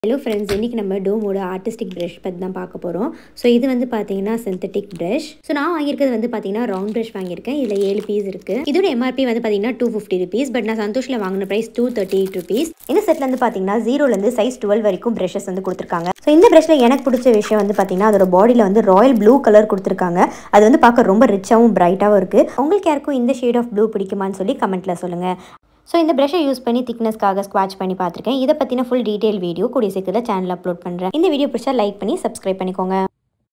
Hello friends, இன்னைக்கு நம்ம டோமோட artistic brush பத்தி தான் பார்க்க போறோம். சோ இது வந்து பாத்தீங்கன்னா சிந்தெடிக் பிரஷ். சோ நான் வாங்கியிருக்கிறது வந்து பாத்தீங்கன்னா ரவுண்ட் பிரஷ் வாங்கியிருக்கேன். இதுல 7 பீஸ் இருக்கு. இதோட MRP வந்து பாத்தீங்கன்னா 250 rupees, பட் நான் சந்தோஷ்ல வாங்குன பிரைஸ் 238 rupees. இந்த செட்ல இருந்து பாத்தீங்கன்னா 0 ல இருந்து சைஸ் 12 வரைக்கும் பிரஷஸ் வந்து கொடுத்திருக்காங்க. சோ இந்த பிரஷ்ல எனக்கு பிடிச்ச விஷயம் வந்து பாத்தீங்கன்னா அதோட பாடியில வந்து ராயல் ப்ளூ கலர் கொடுத்திருக்காங்க. அது வந்து பார்க்க ரொம்ப ரிச்சாவும் பிரைட்டாவும் இருக்கு. உங்களுக்கு யாருக்கும் இந்த ஷேட் ஆஃப் ப்ளூ பிடிக்குமான்னு சொல்லி கமெண்ட்ல சொல்லுங்க. ஸோ இந்த ப்ரஷை யூஸ் பண்ணி திக்னஸ்க்காக ஸ்க்வாட்ச் பண்ணி பார்த்துருக்கேன். இதை பற்றின ஃபுல் டீட்டெயில் வீடியோ கூடிய சீக்கிரத்தில் சேனல் அப்லோட் பண்ணுறேன். இந்த வீடியோ பிடிச்சா லைக் பண்ணி சப்ஸ்கிரைப் பண்ணிக்கோங்க.